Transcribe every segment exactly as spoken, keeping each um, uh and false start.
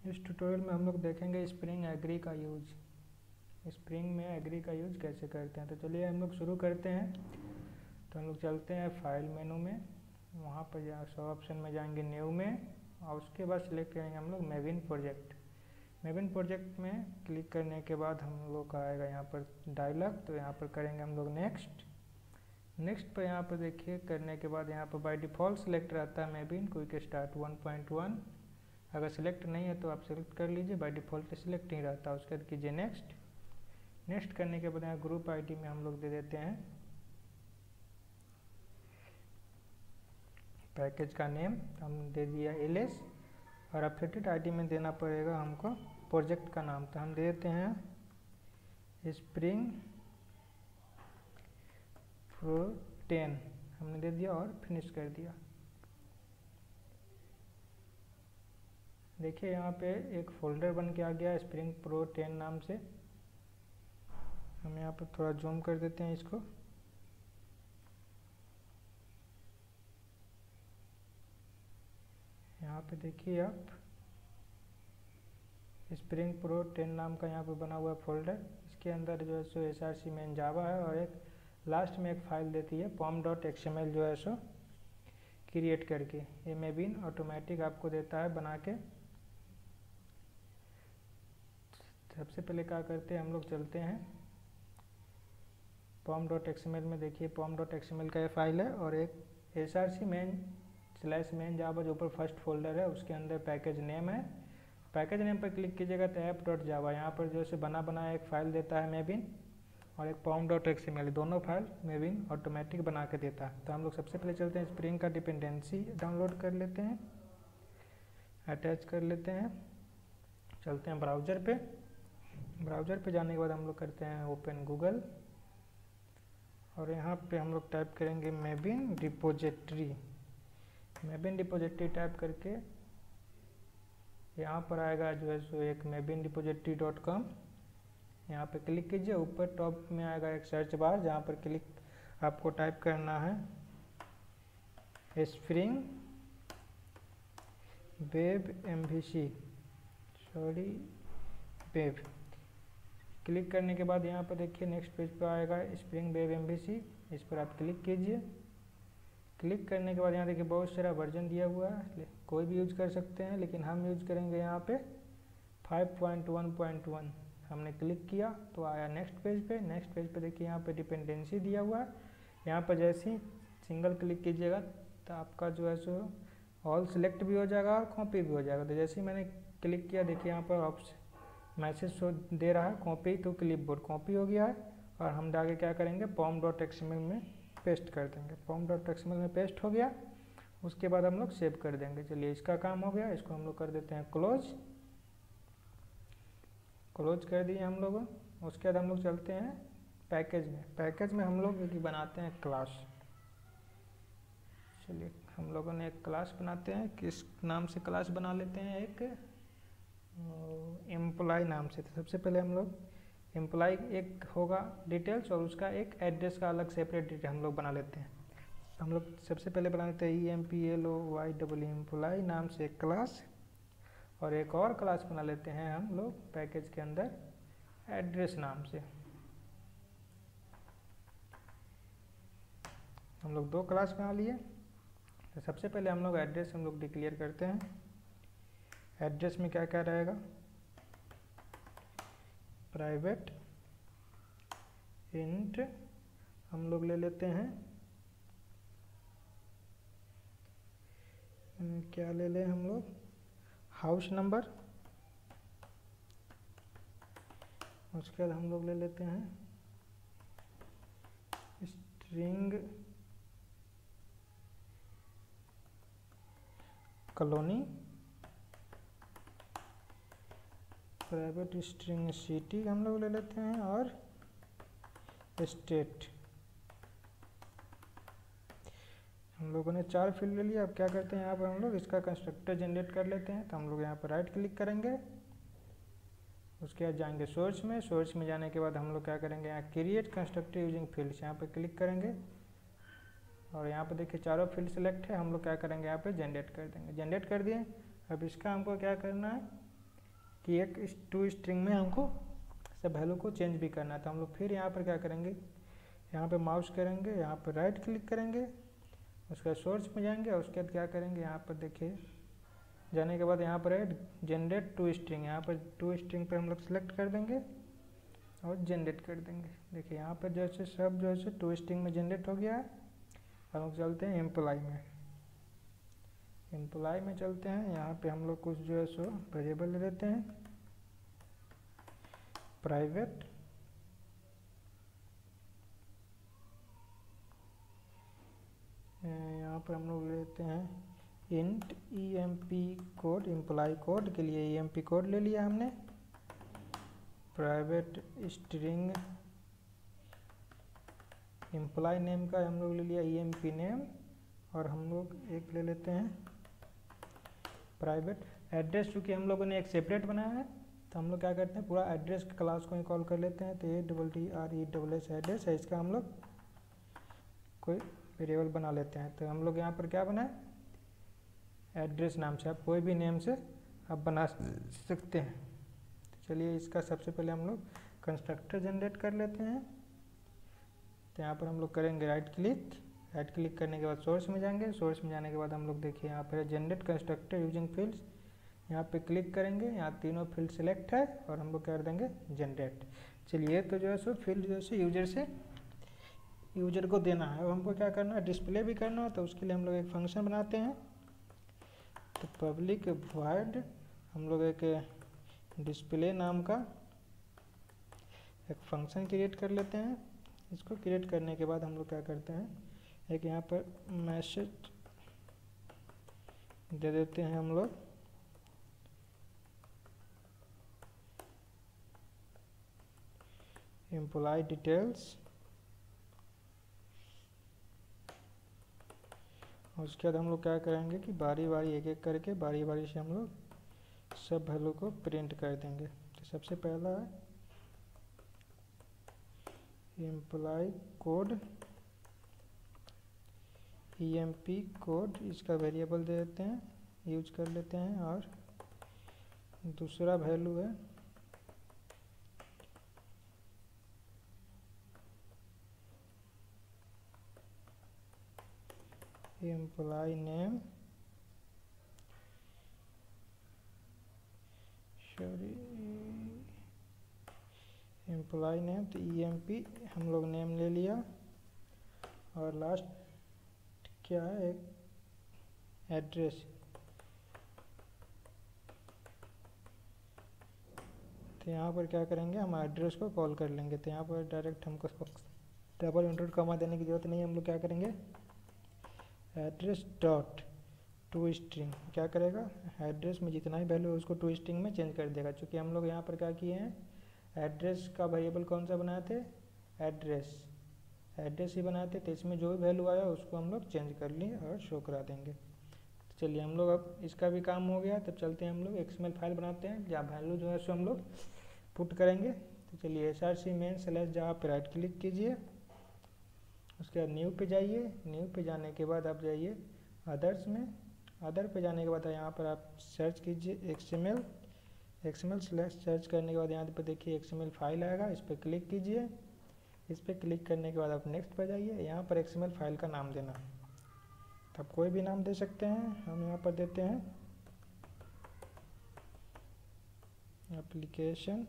इस ट्यूटोरियल में हम लोग देखेंगे स्प्रिंग एग्री का यूज, स्प्रिंग में एग्री का यूज कैसे करते हैं। तो चलिए हम लोग शुरू करते हैं। तो हम लोग चलते हैं फाइल मेनू में, वहाँ पर जा सौ ऑप्शन में जाएंगे न्यू में, और उसके बाद सिलेक्ट करेंगे हम लोग मेविन प्रोजेक्ट। मेविन प्रोजेक्ट में क्लिक करने के बाद हम लोग का आएगा यहाँ पर डायलॉग, तो यहाँ पर करेंगे हम लोग नेक्स्ट। नेक्स्ट पर यहाँ पर देखिए करने के बाद यहाँ पर बाय डिफ़ॉल्ट सिलेक्ट रहता है Maven quick start one point one. अगर सिलेक्ट नहीं है तो आप सिलेक्ट कर लीजिए, बाय डिफ़ॉल्ट सिलेक्ट नहीं रहता। उसके बाद कीजिए नेक्स्ट। नेक्स्ट करने के बाद यहाँ ग्रुप आईडी में हम लोग दे देते हैं पैकेज का नेम, हम दे दिया एलएस, और अफिलिएटेड आईडी में देना पड़ेगा हमको प्रोजेक्ट का नाम, तो हम दे देते हैं स्प्रिंग प्रो टेन, हमने दे दिया और फिनिश कर दिया। देखिए यहाँ पे एक फोल्डर बन के आ गया स्प्रिंग प्रो टेन नाम से। हम यहाँ पर थोड़ा जूम कर देते हैं इसको। यहाँ पे देखिए आप स्प्रिंग प्रो टेन नाम का यहाँ पे बना हुआ फोल्डर, इसके अंदर जो है सो S R C main Java है, और एक लास्ट में एक फाइल देती है POM dot X M L जो है सो क्रिएट करके। ये मेविन ऑटोमेटिक आपको देता है बना के। सबसे पहले क्या करते हैं हम लोग चलते हैं POM dot X M L में। देखिए POM dot X M L का ये फाइल है, और एक S R C main slash main Java जो ऊपर फर्स्ट फोल्डर है उसके अंदर पैकेज नेम है। पैकेज नेम पर क्लिक कीजिएगा तो ऐप डॉट जावा यहाँ पर जो से बना बना एक फ़ाइल देता है मेविन, और एक POM dot X M L, दोनों फाइल मेविन ऑटोमेटिक बना के देता है। तो हम लोग सबसे पहले चलते हैं स्प्रिंग का डिपेंडेंसी डाउनलोड कर लेते हैं, अटैच कर लेते हैं। चलते हैं ब्राउज़र पे। ब्राउज़र पे जाने के बाद हम लोग करते हैं ओपन गूगल, और यहाँ पे हम लोग टाइप करेंगे Maven repository. Maven repository type करके यहाँ पर आएगा जो है सो एक मेविन रिपोजिटरी डॉट कॉम, यहाँ पे क्लिक कीजिए। ऊपर टॉप में आएगा एक सर्च बार, जहाँ पर क्लिक आपको टाइप करना है Spring web MVC, sorry web. Click करने के बाद यहाँ पर देखिए नेक्स्ट पेज पर आएगा स्प्रिंग वेब एमवीसी, इस पर आप क्लिक कीजिए। क्लिक करने के बाद यहाँ देखिए बहुत सारा वर्जन दिया हुआ है, कोई भी यूज कर सकते हैं, लेकिन हम यूज करेंगे यहाँ पे five point one point one. हमने क्लिक किया तो आया नेक्स्ट पेज पे। नेक्स्ट पेज पे देखिए यहाँ पे डिपेंडेंसी दिया हुआ है, यहाँ पर जैसे ही सिंगल क्लिक कीजिएगा तो आपका जो है सो ऑल सिलेक्ट भी हो जाएगा और कॉपी भी हो जाएगा। तो जैसे ही मैंने क्लिक किया देखिए यहाँ पर ऑप्शन मैसेज शो दे रहा है कॉपी टू क्लिपबोर्ड, कॉपी हो गया है। और हम आगे क्या करेंगे POM dot X M L में पेस्ट कर देंगे। POM dot X M L में पेस्ट हो गया, उसके बाद हम लोग सेव कर देंगे। चलिए इसका काम हो गया, इसको हम लोग कर देते हैं क्लोज। क्लोज कर दिए हम लोग। उसके बाद हम लोग चलते हैं पैकेज में। पैकेज में हम लोग बनाते हैं क्लास। चलिए हम लोगों ने एक क्लास बनाते हैं, किस नाम से क्लास बना लेते हैं, एक एम्प्लॉय नाम से। तो सबसे पहले हम लोग एम्प्लॉय एक होगा डिटेल्स, और उसका एक एड्रेस का अलग सेपरेट डिटेल हम लोग बना लेते हैं। हम लोग सबसे पहले बना लेते हैं E M P L O Y double employ नाम से एक क्लास, और एक और क्लास बना लेते हैं हम लोग पैकेज के अंदर एड्रेस नाम से। हम लोग दो क्लास बना लिए। तो सबसे पहले हम लोग एड्रेस हम लोग डिक्लेयर करते हैं। एड्रेस में क्या क्या रहेगा, प्राइवेट इंट हम लोग ले लेते हैं, क्या ले लें हम लोग, हाउस नंबर। उसके बाद हम लोग ले लेते हैं string colony, private string city हम लोग ले लेते हैं, और स्टेट। हम लोगों ने चार फील्ड ले लिया। अब क्या करते हैं यहाँ पर हम लोग इसका कंस्ट्रक्टर जनरेट कर लेते हैं। तो हम लोग यहाँ पर राइट क्लिक करेंगे, उसके बाद जाएंगे सोर्स में। सोर्स में जाने के बाद हम लोग क्या करेंगे, यहाँ क्रिएट कंस्ट्रक्टर यूजिंग फील्ड्स, यहाँ पर क्लिक करेंगे, और यहाँ पर देखिए चारों फील्ड सेलेक्ट है। हम लोग क्या करेंगे यहाँ पे जनरेट कर देंगे। जनरेट कर दिए। अब इसका हमको क्या करना है, कि एक टू स्ट्रिंग में हमको सब वैल्यू को चेंज भी करना है। तो हम लोग फिर यहाँ पर क्या करेंगे, यहाँ पे माउस करेंगे, यहाँ पर राइट क्लिक करेंगे, उसके बाद सोर्स में जाएंगे और उसके बाद क्या करेंगे, यहाँ पर देखिए जाने के बाद यहाँ पर है जनरेट टू स्ट्रिंग, यहाँ पर टू स्ट्रिंग पर हम लोग सेलेक्ट कर देंगे और जनरेट कर देंगे। देखिए यहाँ पर जैसे सब जो है टू स्ट्रिंग में जनरेट हो गया है। हम लोग चलते हैं एम्प्लॉय में, एम्प्लॉय में चलते हैं। यहाँ पे हम लोग कुछ जो है सो वेरिएबल ले लेते हैं, प्राइवेट यहाँ पर हम लोग लेते हैं int E M P code, employ code के लिए ई एम पी कोड ले लिया हमने। प्राइवेट स्ट्रिंग एम्प्लॉय नेम का हम लोग ले लिया ई एम पी नेम, और हम लोग एक ले लेते हैं प्राइवेट एड्रेस। चूँकि हम लोगों ने एक सेपरेट बनाया है तो हम लोग क्या करते हैं पूरा एड्रेस क्लास को ही कॉल कर लेते हैं। तो A double T R E double S address है, इसका हम लोग कोई वेरिएबल बना लेते हैं। तो हम लोग यहाँ पर क्या बनाए, एड्रेस नाम से, आप कोई भी नेम से आप बना सकते हैं। तो चलिए इसका सबसे पहले हम लोग कंस्ट्रक्टर जनरेट कर लेते हैं। तो यहाँ पर हम लोग करेंगे राइट क्लिक, राइट क्लिक करने के बाद सोर्स में जाएंगे, सोर्स में जाने के बाद हम लोग देखिए यहाँ पर जनरेट कंस्ट्रक्टर यूजिंग फील्ड्स, यहाँ पे क्लिक करेंगे, यहाँ तीनों फील्ड सेलेक्ट है और हम लोग कर देंगे जनरेट। चलिए तो जो है सो फील्ड जो है यूजर से यूजर को देना है और हमको क्या करना है, डिस्प्ले भी करना है। तो उसके लिए हम लोग एक फंक्शन बनाते हैं। तो पब्लिक वॉइड हम लोग एक डिस्प्ले नाम का एक फंक्शन क्रिएट कर लेते हैं। इसको क्रिएट करने के बाद हम लोग क्या करते हैं, एक यहाँ पर मैसेज दे देते हैं हम लोग, एम्प्लॉय डिटेल्स, उसके बाद हम लोग क्या करेंगे कि बारी बारी एक एक करके बारी बारी से हम लोग सब वैल्यू को प्रिंट कर देंगे। तो सबसे पहला है employ code E M P code, इसका वेरिएबल दे देते हैं, यूज कर लेते हैं। और दूसरा वैल्यू है employ name, sorry employ name, तो ई एम पी हम लोग नेम ले लिया। और लास्ट क्या है, एक एड्रेस, तो यहाँ पर क्या करेंगे, हम एड्रेस को कॉल कर लेंगे। तो यहाँ पर डायरेक्ट हमको डबल इंटरव्यू कमा देने की जरूरत नहीं है। हम लोग क्या करेंगे, एड्रेस डॉट टू स्ट्रिंग क्या करेगा, एड्रेस में जितना ही वैल्यू है उसको टू स्ट्रिंग में चेंज कर देगा। क्योंकि हम लोग यहाँ पर क्या किए हैं, एड्रेस का वेरिएबल कौन सा बनाए थे, एड्रेस एड्रेस ही बनाए थे। तो इसमें जो भी वैल्यू आया उसको हम लोग चेंज कर लिए और शो करा देंगे। तो चलिए हम लोग अब इसका भी काम हो गया। तब चलते हैं हम लोग एक्सएमएल फाइल बनाते हैं जहाँ वैल्यू जो है सो हम लोग पुट करेंगे। तो चलिए S R C main slash जहाँ पर राइट क्लिक कीजिए, उसके बाद न्यू पे जाइए, न्यू पे जाने के बाद आप जाइए अदर्स में, अदर पे जाने के बाद यहाँ पर आप सर्च कीजिए एक्सएमएल, एक्सएमएल स्लैश सर्च करने के बाद यहाँ पर देखिए एक्सएमएल फाइल आएगा, इस पर क्लिक कीजिए। इस पर क्लिक करने के बाद आप नेक्स्ट पर जाइए, यहाँ पर एक्सएमएल फाइल का नाम देना, तो आप कोई भी नाम दे सकते हैं। हम यहाँ पर देते हैं एप्लीकेशन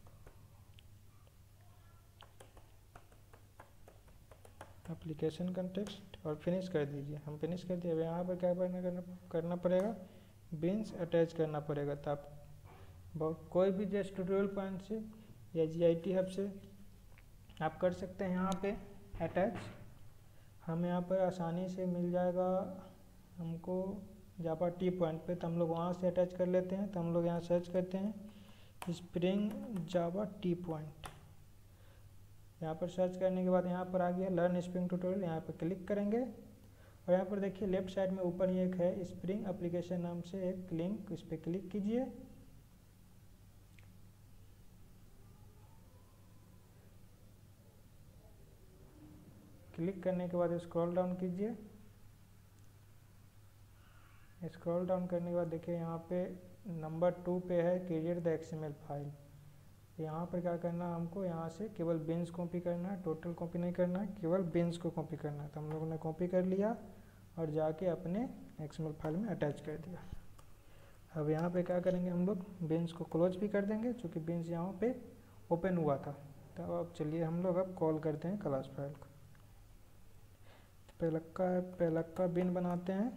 एप्लीकेशन कंटेक्स्ट और फिनिश कर दीजिए। हम फिनिश कर दिए। अब यहाँ पर क्या करना करना पड़ेगा, बिन्स अटैच करना पड़ेगा। तो आप बहुत कोई भी जस्ट ट्यूटोरियल पॉइंट से या जी आई टी हब से आप कर सकते हैं यहाँ पे अटैच। हम यहाँ पर आसानी से मिल जाएगा हमको जावा टी पॉइंट पे, तो हम लोग वहाँ से अटैच कर लेते हैं। तो हम लोग यहाँ सर्च करते हैं स्प्रिंग जावा टी पॉइंट, यहाँ पर सर्च करने के बाद यहाँ पर आ गया लर्न स्प्रिंग ट्यूटोरियल, यहाँ पर क्लिक करेंगे और यहाँ पर देखिए लेफ्ट साइड में ऊपर ही एक है स्प्रिंग एप्लीकेशन नाम से एक लिंक, इस पर क्लिक कीजिए। क्लिक करने के बाद स्क्रॉल डाउन कीजिए। स्क्रॉल डाउन करने के बाद देखिए यहाँ पे नंबर टू पे है क्रिएट द एक्सएमएल फाइल। यहाँ पर क्या करना है हमको, यहाँ से केवल बिन्स कॉपी करना है, टोटल कॉपी नहीं करना है, केवल बिन्स को कॉपी करना है। तो हम लोगों ने कॉपी कर लिया और जाके अपने एक्सएमएल फाइल में अटैच कर दिया। अब यहाँ पे क्या करेंगे हम लोग, बिन्स को क्लोज भी कर देंगे क्योंकि बिन्स यहाँ पे ओपन हुआ था। तो अब चलिए हम लोग अब कॉल करते हैं क्लास फाइल को। पहले का पहले का बिन बनाते हैं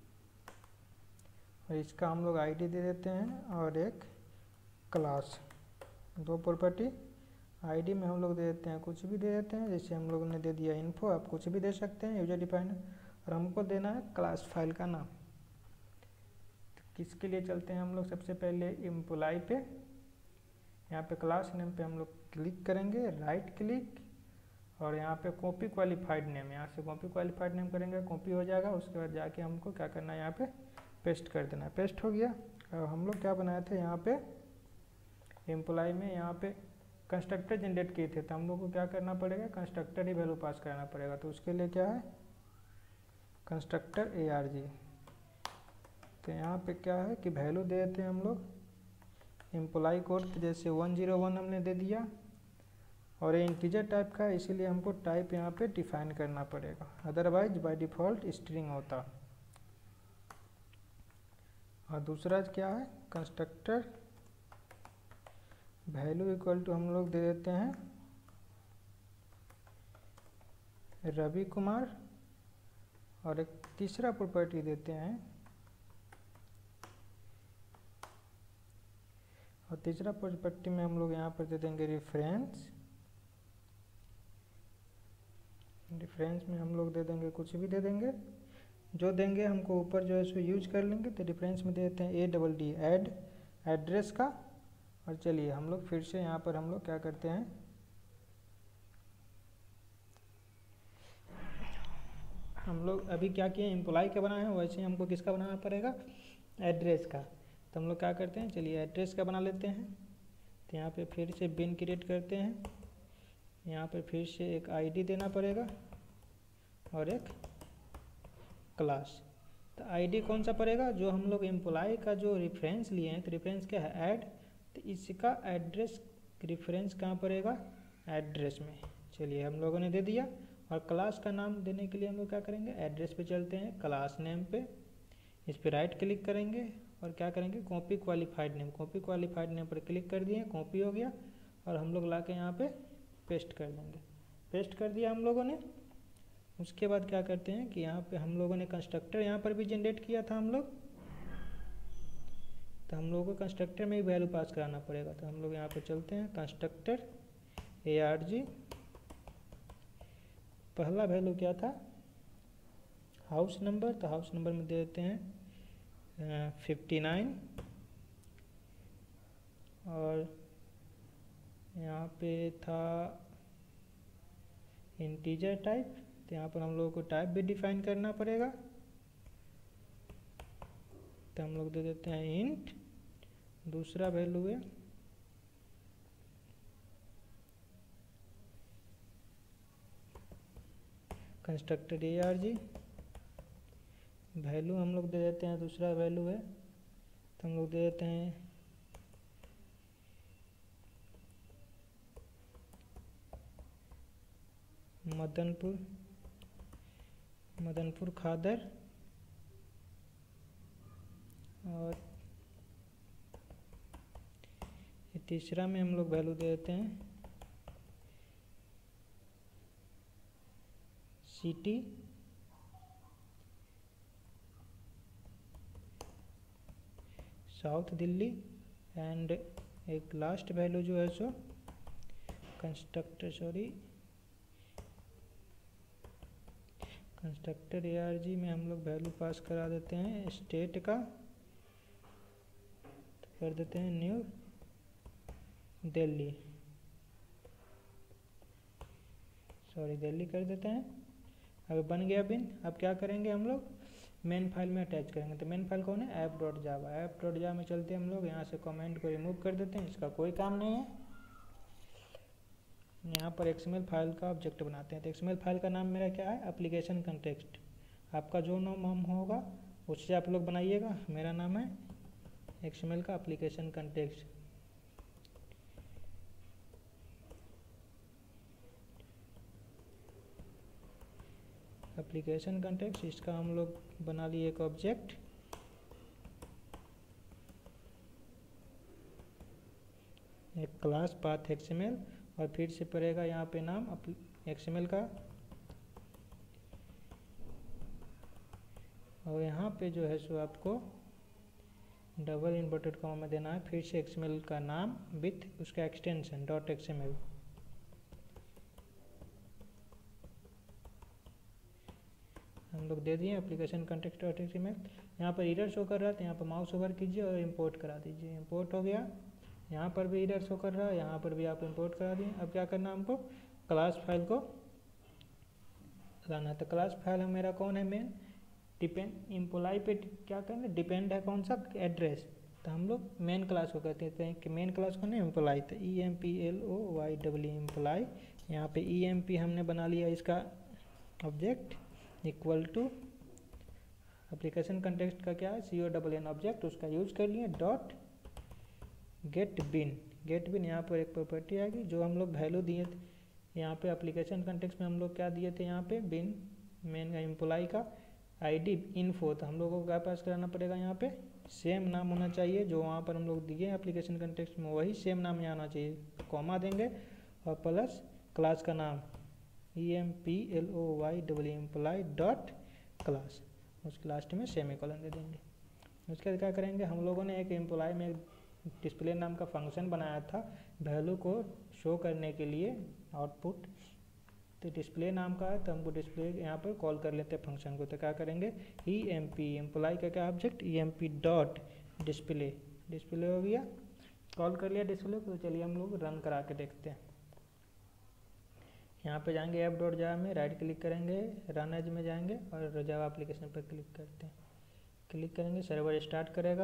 और इसका हम लोग आईडी दे देते हैं और एक क्लास, दो प्रॉपर्टी। आईडी में हम लोग दे देते हैं कुछ भी दे देते हैं, जैसे हम लोगों ने दे दिया इन्फो, आप कुछ भी दे सकते हैं यूजर डिफाइंड। और हमको देना है क्लास फाइल का नाम। तो किसके लिए चलते हैं हम लोग, सबसे पहले एम्प्लॉय पे, यहाँ पे क्लास नेम पे हम लोग क्लिक करेंगे, राइट क्लिक, और यहाँ पे कॉपी क्वालिफाइड नेम, यहाँ से कॉपी क्वालिफाइड नेम करेंगे, कॉपी हो जाएगा। उसके बाद जाके हमको क्या करना है, यहाँ पे पेस्ट कर देना है। पेस्ट हो गया। अब हम लोग क्या बनाए थे यहाँ पे एम्प्लॉय में, यहाँ पे कंस्ट्रक्टर जनरेट किए थे, तो हम लोग को क्या करना पड़ेगा, कंस्ट्रक्टर ही वैल्यू पास करना पड़ेगा। तो उसके लिए क्या है, कंस्ट्रक्टर ए आर जी। तो यहाँ पे क्या है कि वैल्यू दे देते हैं हम लोग एम्प्लॉय कोड, जैसे वन जीरो वन हमने दे दिया, और ये इंटीजर टाइप का है इसीलिए हमको टाइप यहाँ पे डिफाइन करना पड़ेगा, अदरवाइज बाय डिफ़ॉल्ट स्ट्रिंग होता। और दूसरा क्या है, कंस्ट्रक्टर वैल्यू इक्वल टू हम लोग दे देते हैं रवि कुमार, और एक तीसरा प्रॉपर्टी देते हैं, और तीसरा प्रॉपर्टी में हम लोग यहाँ पर दे देंगे रेफरेंस। रेफरेंस में हम लोग दे देंगे कुछ भी दे देंगे, जो देंगे हमको ऊपर जो है सो यूज कर लेंगे। तो रेफरेंस में दे देते हैं A double D add address का। और चलिए हम लोग फिर से यहाँ पर हम लोग क्या करते हैं, हम लोग अभी क्या किए, एम्प्लॉय का बनाए हैं, वैसे ही हमको किसका बनाना पड़ेगा, एड्रेस का। तो हम लोग क्या करते हैं, चलिए एड्रेस का बना लेते हैं। तो यहाँ पे फिर से बिन क्रिएट करते हैं, यहाँ पे फिर से एक आईडी देना पड़ेगा और एक क्लास। तो आईडी कौन सा पड़ेगा, जो हम लोग एम्प्लॉय का जो रेफरेंस लिए हैं, तो रेफरेंस क्या है, ऐड, तो इसका एड्रेस रेफरेंस कहाँ पड़ेगा, एड्रेस में। चलिए हम लोगों ने दे दिया। और क्लास का नाम देने के लिए हम लोग क्या करेंगे, एड्रेस पे चलते हैं, क्लास नेम पे, इस पर राइट क्लिक करेंगे और क्या करेंगे, copy qualified name, copy qualified name पर क्लिक कर दिए, कॉपी हो गया। और हम लोग ला के यहाँ पे पेस्ट कर देंगे। पेस्ट कर दिया हम लोगों ने। उसके बाद क्या करते हैं कि यहाँ पे हम लोगों ने कंस्ट्रक्टर यहाँ पर भी जनरेट किया था हम लोग, तो हम लोगों को कंस्ट्रक्टर में ही वैल्यू पास कराना पड़ेगा। तो हम लोग यहाँ पे चलते हैं, कंस्ट्रक्टर ए आर जी, पहला वैल्यू क्या था, हाउस नंबर, तो हाउस नंबर में दे देते हैं फिफ्टी नाइन, और यहाँ पे था इंटीजर टाइप, तो यहाँ पर हम लोगों को टाइप भी डिफाइन करना पड़ेगा। तो हम लोग दे देते हैं इंट, दूसरा वैल्यू है constructor A R G, value हम लोग दे देते हैं, दूसरा वैल्यू है, तो हम लोग दे देते हैं मदनपुर, मदनपुर खादर, और तीसरा में हम लोग वैल्यू दे देते हैं सिटी, साउथ दिल्ली, एंड एक लास्ट वैल्यू जो है सो constructor sorry constructor A R G में हम लोग वैल्यू पास करा देते हैं स्टेट का, तो कर देते हैं न्यू दिल्ली, सॉरी दिल्ली कर देते हैं। अब बन गया बिन। अब क्या करेंगे हम लोग, मेन फाइल में अटैच करेंगे। तो मेन फाइल कौन है, app dot Java, app dot Java में चलते हैं हम लोग, यहाँ से कमेंट को रिमूव कर देते हैं, इसका कोई काम नहीं है। यहाँ पर एक्सएमएल फाइल का ऑब्जेक्ट बनाते हैं। तो एक्सएमएल फाइल का नाम मेरा क्या है, एप्लीकेशन कंटेक्स्ट। आपका जो नाम होगा उससे आप लोग बनाइएगा। मेरा नाम है एक्सएमएल का एप्लीकेशन कंटेक्स्ट। एप्लीकेशन कंटेक्स्ट इसका हम लोग बना लिए एक ऑब्जेक्ट, एक क्लास पाथ एक्सएमएल, और फिर से पड़ेगा यहाँ पे नाम एक्सएमएल का, और यहाँ पे जो है सो आपको डबल इन्वर्टेड कॉमा में देना है फिर से एक्सएमएल का नाम विथ उसका एक्सटेंशन डॉट एक्सएमएल। हम लोग दे दिए एप्लीकेशन कंटेक्स्ट डॉट एक्सएमएल। यहाँ पर एरर शो कर रहा है तो यहाँ पर माउस ओवर कीजिए और इंपोर्ट करा दीजिए। इंपोर्ट हो गया। यहाँ पर भी एरर शो कर रहा है, यहाँ पर भी आप इंपोर्ट करा दिए। अब क्या करना है हमको, क्लास फाइल को लाना है। तो क्लास फाइल मेरा कौन है, मेन डिपेंड एम्प्लॉय पे क्या करेंगे, डिपेंड है कौन सा, एड्रेस। तो हम लोग मेन क्लास को कहते हैं कि मेन क्लास कौन है, एम्प्लॉय। तो E M P L O Y W employ. यहाँ पे ई एम पी हमने बना लिया इसका object equal to application context का क्या है, C O double N object, उसका यूज कर लिए dot get bean. Get bean यहाँ पर एक प्रॉपर्टी आएगी जो हम लोग वैल्यू दिए थे यहाँ पे एप्लीकेशन कंटेक्स्ट में। हम लोग क्या दिए थे यहाँ पे, बिन मेन एम्प्लॉय का आईडी इन्फो। तो हम लोगों को क्या पास कराना पड़ेगा, यहाँ पे सेम नाम होना चाहिए जो वहाँ पर हम लोग दिए एप्लीकेशन कंटेक्स्ट में, वही सेम नाम यहाँ आना चाहिए। तो कॉमा देंगे और प्लस क्लास का नाम E M P L O Y W employ dot class, उसके लास्ट में सेमी कॉलन दे देंगे। उसके बाद क्या करेंगे, हम लोगों ने एक एम्प्लॉय में डिस्प्ले नाम का फंक्शन बनाया था वैल्यू को शो करने के लिए आउटपुट। तो डिस्प्ले नाम का है तो हमको डिस्प्ले यहाँ पर कॉल कर लेते हैं फंक्शन को। तो क्या करेंगे, ई एम पी एम्प्लॉय का क्या object, E M P dot display. Display हो गया, कॉल कर लिया डिस्प्ले को। तो चलिए हम लोग रन करा के देखते हैं। यहाँ पे जाएंगे ऐप डॉट जावा में, राइट क्लिक करेंगे, रन एज में जाएंगे और जावा एप्लीकेशन पर क्लिक करते हैं। क्लिक करेंगे, सर्वर स्टार्ट करेगा।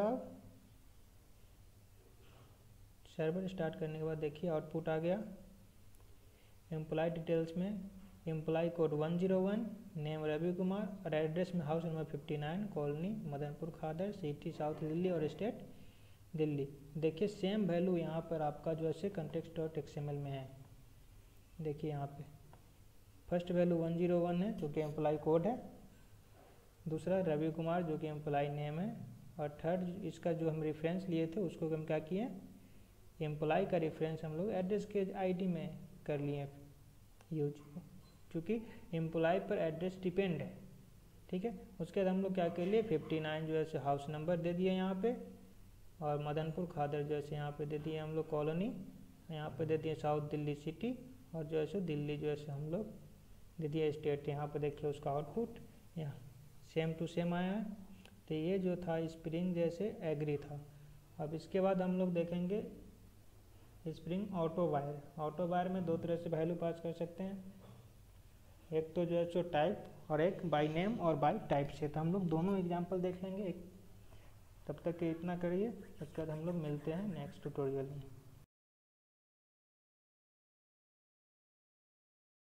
सर्वर स्टार्ट करने के बाद देखिए आउटपुट आ गया। एम्प्लॉय डिटेल्स में employ code one zero one, name Ravi Kumar, और एड्रेस में house number fifty nine, colony Madanpur Khadar, city south Delhi और स्टेट दिल्ली। देखिए सेम वैल्यू यहाँ पर आपका जो है कंटेक्स्ट डॉट एक्सएमएल में है। देखिए यहाँ पे first value one zero one है जो कि एम्प्लॉय कोड है, दूसरा रवि कुमार जो कि एम्प्लॉय नेम है, और थर्ड इसका जो हम रेफरेंस लिए थे उसको हम क्या किए, एम्प्लॉय का रेफरेंस हम लोग एड्रेस के आईडी में कर लिए यूज, क्योंकि एम्प्लॉय पर एड्रेस डिपेंड है। ठीक है, उसके बाद हम लोग क्या कर लिए, फिफ्टी नाइन जो है हाउस नंबर दे दिए यहाँ पे, और मदनपुर खादर जो है यहाँ पे दे दिए हम लोग कॉलोनी, यहाँ पे दे दिए साउथ दिल्ली सिटी, और जो है दिल्ली जो है हम लोग दे दिया स्टेट। यहाँ पे देखिए उसका आउटपुट यहाँ सेम टू सेम आया है। तो ये जो था स्प्रिंग जैसे एग्री था। अब इसके बाद हम लोग देखेंगे spring auto wire. Auto wire में दो तरह से वैल्यू पास कर सकते हैं, एक तो जो है सो टाइप और एक बाय नेम और बाय टाइप से। तो हम लोग दोनों एग्जांपल देख लेंगे। एक तब तक इतना करिए, उसके बाद हम लोग मिलते हैं नेक्स्ट ट्यूटोरियल में।